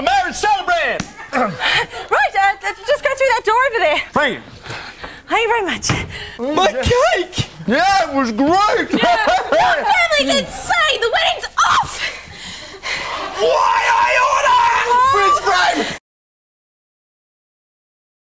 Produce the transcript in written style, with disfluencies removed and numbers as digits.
the marriage celebrant. Right, just go through that door over there. Thank you. Thank you very much. My cake! Yeah, it was great. Your family's insane. The wedding